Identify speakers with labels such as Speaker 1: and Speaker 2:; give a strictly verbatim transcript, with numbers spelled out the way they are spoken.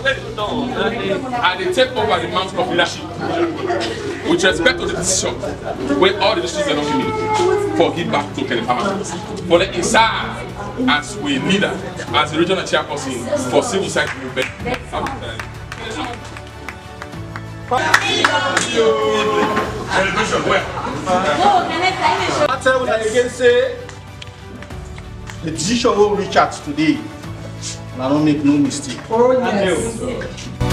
Speaker 1: and they take over the mantle of leadership with respect to the decision where all the decisions are not given for give back to 𝘾𝙃𝙼𝙉. For the inside as we leader, as the regional chairperson for civil society movement. Celebration where?
Speaker 2: I tell you again say the decision will reach out today. And I don't make no mistake.
Speaker 3: Oh, yes.